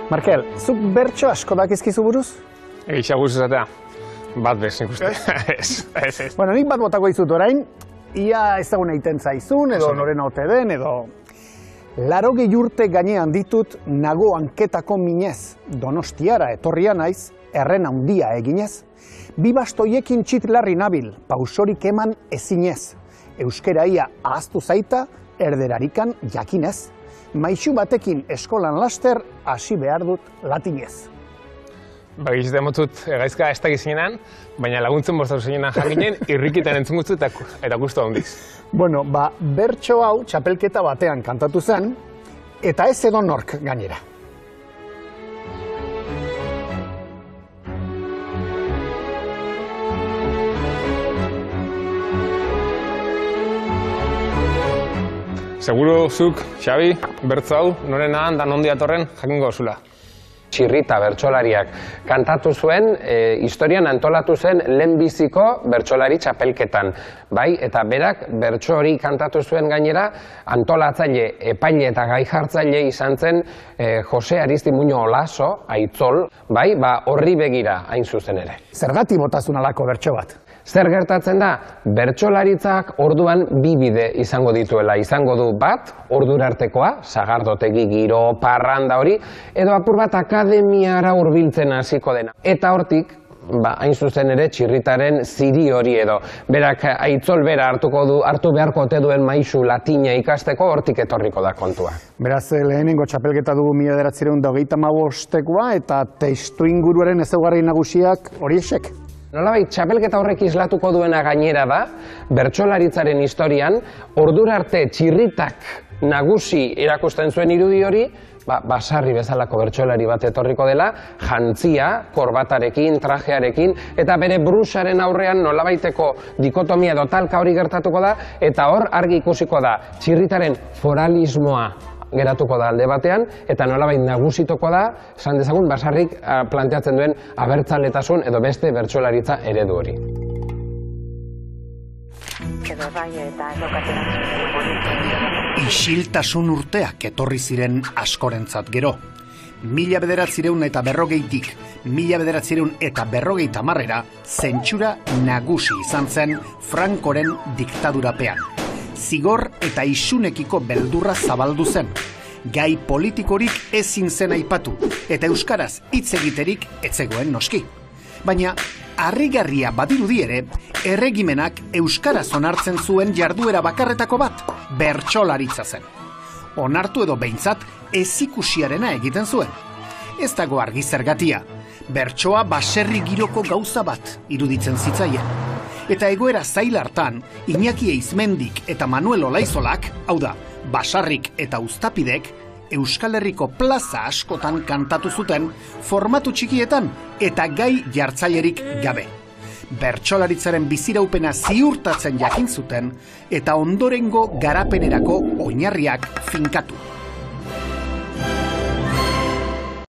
Markel, zuk bertso asko dakizkizu buruz? Egisa guzti zatea, bat bez, nik uste. Ez. Bueno, nik bat botako dizut orain, ia ezagun egiten zaizun, edo norena ote den, edo... 80 urte gainean ditut nago hanketako minez, Donostiara etorria naiz, erren handia eginez, bi bastoiekin txitlarri nabil, pausorik eman ezinez, euskera ia ahaztu zaita, erderarikan jakinez, maixu batekin eskolan laster hasi behar dut latinez. Bagizte motut gaizka ez dakizinean, baina laguntzen bostatu zinean jakinen, irrikitan entzun guztu eta gustu handiz. Bueno, bertso hau txapelketa batean kantatu zen, eta ez edo nork gainera. Seguro zuk, Xabi, bertzo hau, norena da nondi atorren jakingo zula. Txirrita bertsolariak kantatu zuen, historian antolatu zen lehenbiziko bertsolari txapelketan. Bai, eta berak bertso hori kantatu zuen gainera, antolatzaile, epaile eta gai jartzaile izan zen Jose Aristimuño Olaso, Aitzol, bai, horri begira hain zuzen ere. Zergatik botazun alako bertso bat? Zer gertatzen da, bertsolaritzak orduan bi bide izango dituela. Izango du bat, ordurartekoa, sagardotegi giro, parranda hori, edo apur bat akademiara hurbiltzen hasiko dena. Eta hortik, hain zuzen ere, txirritaren ziri hori edo. Berak Aitzol bera hartu beharko ote duen maisu latina ikasteko, hortik etorriko da kontua. Beraz, lehenengo txapelketa dugu 1935koa eta testu inguruaren ezaugarri nagusiak horiexek. Nolabait, txapelketa horrek islatuko duena gainera da, bertsolaritzaren historian, ordura arte txirritak nagusi erakusten zuen irudi hori, basarri bezalako bertsolari bat etorriko dela, jantzia, korbatarekin, trajearekin, eta bere brusaren aurrean nolabaiteko dikotomia edo talka hori gertatuko da, eta hor argi ikusiko da, txirritaren foralismoa geratuko da alde batean, eta nolabait nagusituko da, esan dezagun, basarrik planteatzen duen abertzaletasun edo beste bertsolaritza eredu hori. Isiltasun urteak etorri ziren askorentzat gero. 1940tik 1950 zentsura nagusi izan zen Francoren diktadurapean. Zigor eta isunekiko beldurra zabaldu zen. Gai politikorik ezin zen aipatu, eta euskaraz hitz egiterik ez zegoen noski. Baina, harrigarria badirudi ere, erregimenak euskaraz onartzen zuen jarduera bakarretako bat, bertsolaritza zen. Onartu edo behintzat ezikusiarena egiten zuen. Ez dago argi zergatia, bertsoa baserri giroko gauza bat iruditzen zitzaien. Eta egoera zail hartan, Iñaki Eizmendik eta Manuel Olaizolak, hau da, basarrik eta uztapidek, Euskal Herriko plaza askotan kantatu zuten, formatu txikietan eta gai jartzailerik gabe. Bertsolaritzaren biziraupena ziurtatzen jakin zuten, eta ondorengo garapenerako oinarriak finkatu.